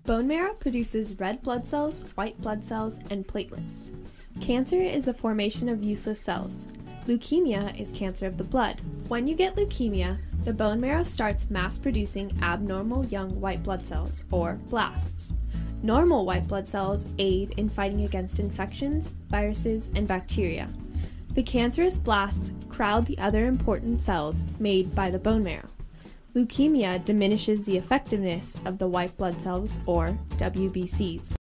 Bone marrow produces red blood cells, white blood cells, and platelets. Cancer is the formation of useless cells. Leukemia is cancer of the blood. When you get leukemia, the bone marrow starts mass-producing abnormal young white blood cells, or blasts. Normal white blood cells aid in fighting against infections, viruses, and bacteria. The cancerous blasts crowd the other important cells made by the bone marrow. Leukemia diminishes the effectiveness of the white blood cells, or WBCs.